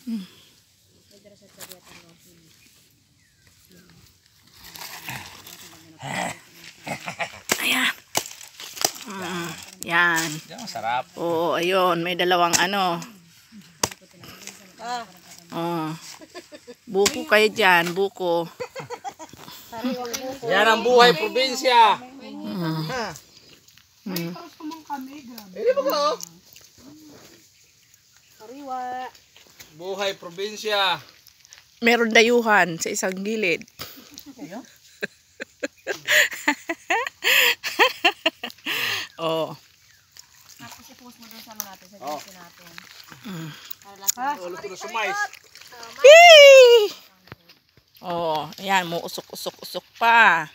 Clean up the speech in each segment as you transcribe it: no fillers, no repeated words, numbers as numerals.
Ayan. Yan. Masarap. Oo, ayun. May dalawang ano. Oh. Buko kayo dyan. Buko. Yan ang buhay probinsya. Hindi ba ba? Buhay probinsya. Meron dayuhan sa isang gilid. Oh. Tapos i-post mo doon sa mga natin, sa GC natin. Ulo ko na sa mais. Yee! Oh, ayan mo usok-usok pa.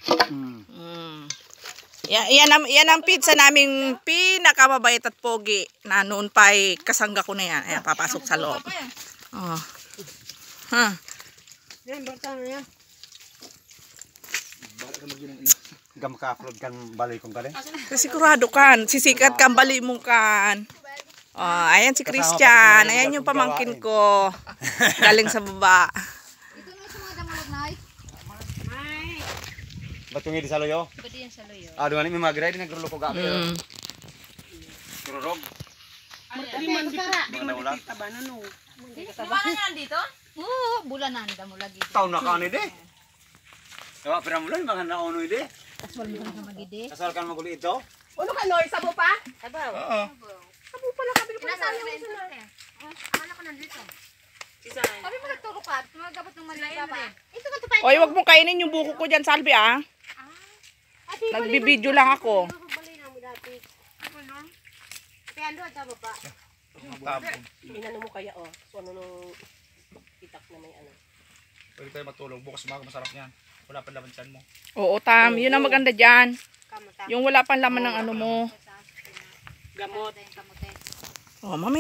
Yan ang pizza naming pinakamabait at pogi na noon pa ay kasangga ko na yan. Ayan, papasok sa loob. Oh. Ha. Yan, bata na yan. Gam ka-upload kan balay kong kali. Sigurado kan, sisikat kan bali mo kan. Oh, ayan si Christian. Ayan yung pamangkin ko. Galing sa baba. Ito na sa mga damulag na ay. Batungi di sa loyo. Pwede yan sa loyo. Aduh ani may magray din nagrulo ko gabi. Tururog. Di man Wala. Bulan na dito? Oo, bulanan damulag ito. Taon na ka ni de. Ewa pira mulan mga naono ide. Kaswal mo na magide. Kasal kan maguli ito. Uno ka Noy, sabo pa? Sabaw. Oo. Sabo pala kabili ko. Nasaan yung isa na? Akala ko nandito. Sabi mo nagturo ka, tumagabot ng mali pa. Ito ka tupay. Oy, wag mo kainin yung buko ko dyan, Salvi ah. Nagbibideo lang ako. Balay na mo dati. Kaya ando at sabo pa. Inano mo kaya oh. So ano nung itak na may ano. Pwede tayo matulog. Bukas umaga masarap yan. Wala pa laman tiyan mo. Oo, Tam. Yun ang maganda dyan. Kamata. Yung wala pang laman ng ano mo. Gamot. Oh, mami.